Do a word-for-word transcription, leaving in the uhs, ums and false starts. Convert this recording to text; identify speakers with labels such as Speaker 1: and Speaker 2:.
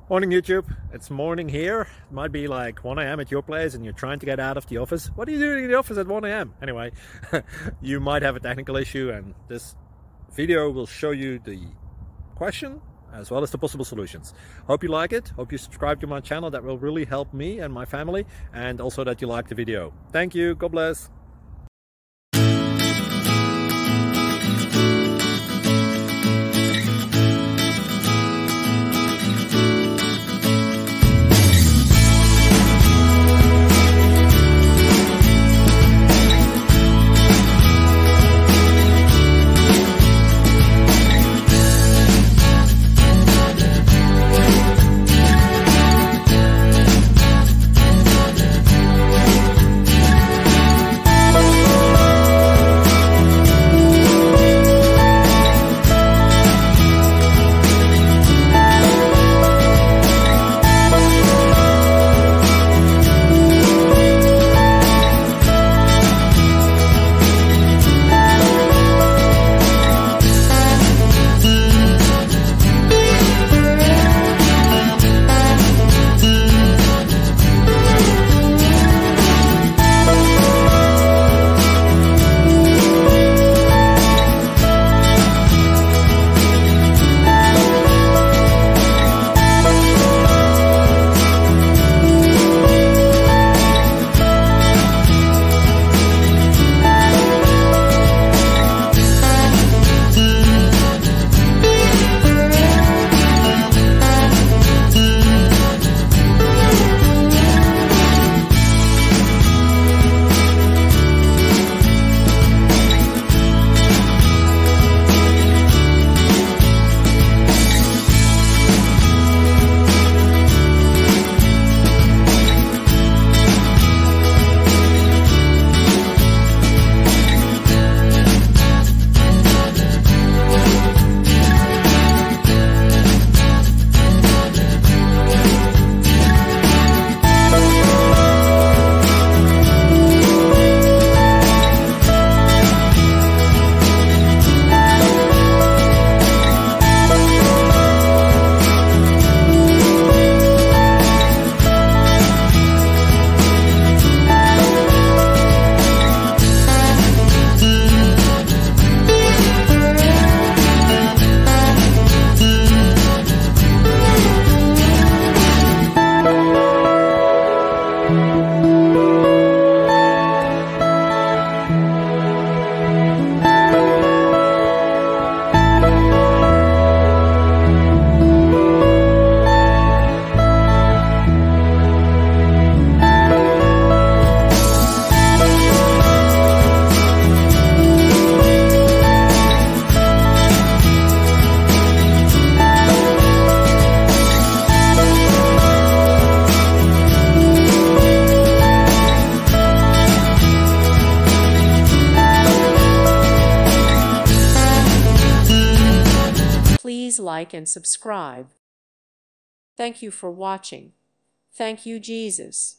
Speaker 1: Morning YouTube, it's morning here. It might be like one A M at your place and you're trying to get out of the office. What are you doing in the office at one A M? Anyway, you might have a technical issue and this video will show you the question as well as the possible solutions. Hope you like it, hope you subscribe to my channel. That will really help me and my family, and also that you like the video. Thank you, God bless.
Speaker 2: Please like and subscribe. Thank you for watching. Thank you, Jesus.